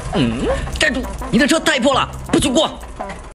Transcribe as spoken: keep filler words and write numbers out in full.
嗯，站住！你的车太破了，不许过！